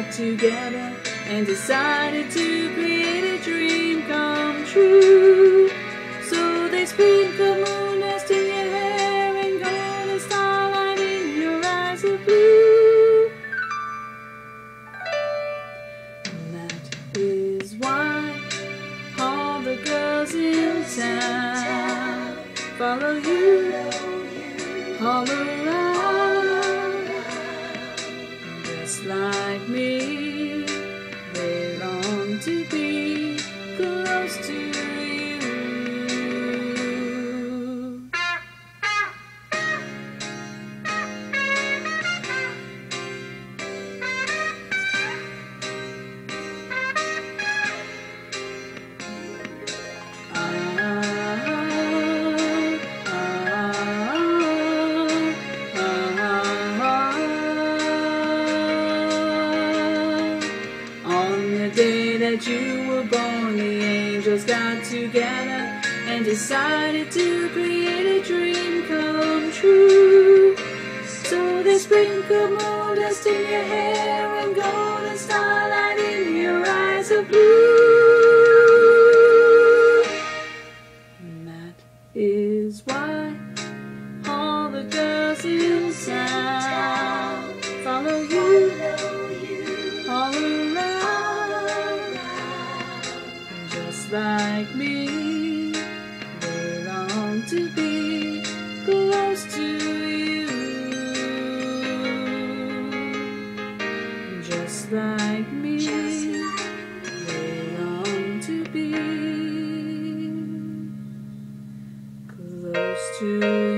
got together and decided to create a dream come true. So they sprinkle moon dust in your hair and golden starlight in your eyes of blue. And that is why all the girls in town follow you all around. Just like me, they long to be close to you. On the day that you were born, the angels got together and decided to create a dream come true. So they sprinkled moon dust in your hair and golden starlight in your eyes of blue. And that is why all the girls in town follow you all around. Just like me, they long to be close to you. Just like me, they long to be close to you.